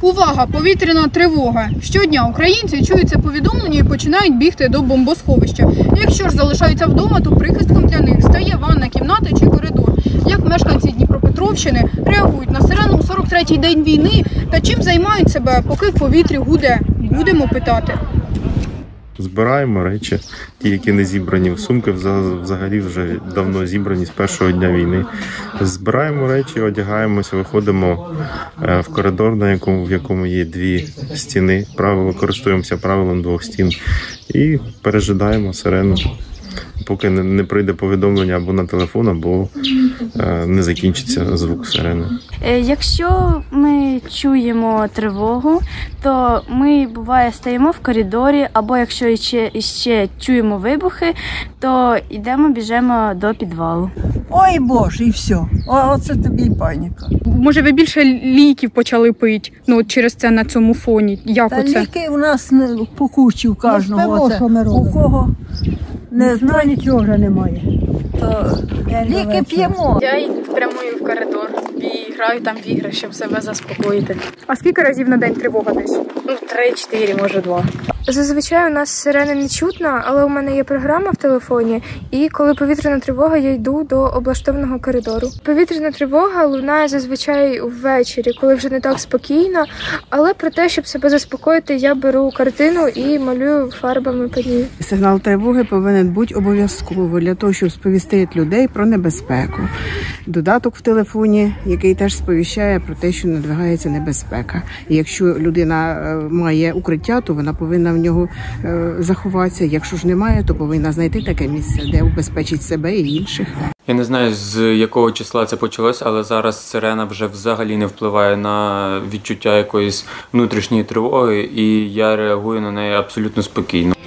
Увага! Повітряна тривога! Щодня українці чують це повідомлення і починають бігти до бомбосховища. Якщо ж залишаються вдома, то прихистком для них стає ванна кімната чи коридор. Як мешканці Дніпропетровщини реагують на сирену у 43-й день війни та чим займають себе, поки в повітрі гуде? Будемо питати. Збираємо речі, ті, які не зібрані в сумки, взагалі вже давно зібрані з першого дня війни. Збираємо речі, одягаємося, виходимо в коридор, в якому є дві стіни. Користуємося правилом двох стін і пережидаємо сирену, поки не прийде повідомлення або на телефон, або не закінчиться звук сирени. Якщо ми чуємо тривогу, то ми, буває, стоїмо в коридорі, або якщо ще чуємо вибухи, то біжимо до підвалу. Ой, Боже, і все. Оце тобі й паніка. Може, ви більше ліків почали пити через це на цьому фоні? Як Та оце? ліки у нас по кучі у кожного. Оце, що ми робимо. У кого не знаю, Нічого вже немає. то ліки п'ємо. Я прямую в коридор і граю там в ігри, щоб себе заспокоїти. А скільки разів на день тривога десь? 3-4, може 2. Зазвичай у нас сирени не чутно, але у мене є програма в телефоні, і коли повітряна тривога, я йду до облаштованого коридору. Повітряна тривога лунає зазвичай ввечері, коли вже не так спокійно, але про те, щоб себе заспокоїти, я беру картину і малюю фарбами по ній. Сигнал тривоги повинен бути обов'язково для того, щоб сповістити людей про небезпеку. Додаток в телефоні, який теж сповіщає про те, що надвигається небезпека. І якщо людина має укриття, то вона повинна в нього заховатися. Якщо ж немає, то повинна знайти таке місце, де убезпечить себе і інших. Я не знаю, з якого числа це почалось, але зараз сирена вже взагалі не впливає на відчуття якоїсь внутрішньої тривоги, і я реагую на неї абсолютно спокійно.